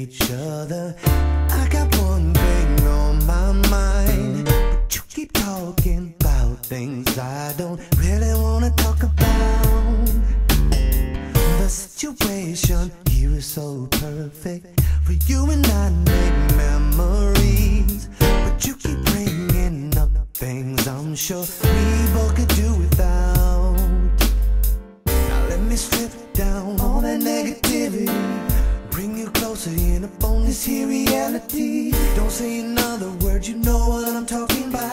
each other. I got one thing on my mind, but you keep talking about things I don't really wanna talk about. The situation here is so perfect for you and I make memories, but you keep bringing up things I'm sure we both could do without. Now let me strip down all that negativity, bring you closer in upon this here reality. Don't say another word, you know what I'm talking about.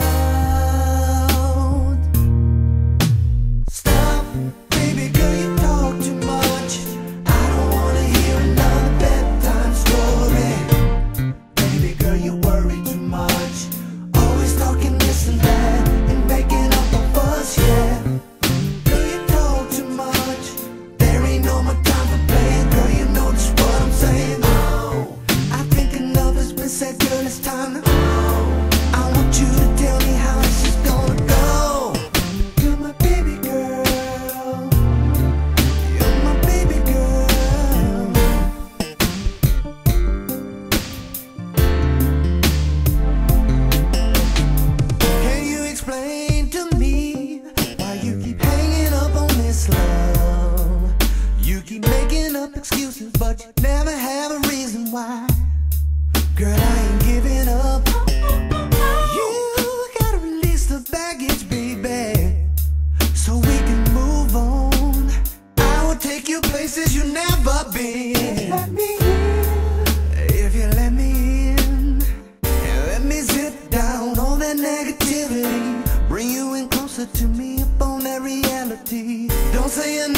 Stop, baby girl, you talk too much. I don't wanna hear another bedtime story. Baby girl, you worry too much, always talking this and that and making up a fuss, yeah. Girl, you talk too much, there ain't no more time for playing. Girl, you know just what I'm saying. Oh, I think enough has been said, girl, it's time to go. I want you to tell me how this is gonna go. You're my baby girl, you're my baby girl. Can you explain to me why you keep hanging up on this love? You keep making up excuses, but you never have a reason why. Girl, I ain't giving up. You gotta release the baggage, baby, so we can move on. I will take you places you've never been. Let me in, if you let me in, and let me zip down all that negativity, bring you in closer to me upon that reality. Don't say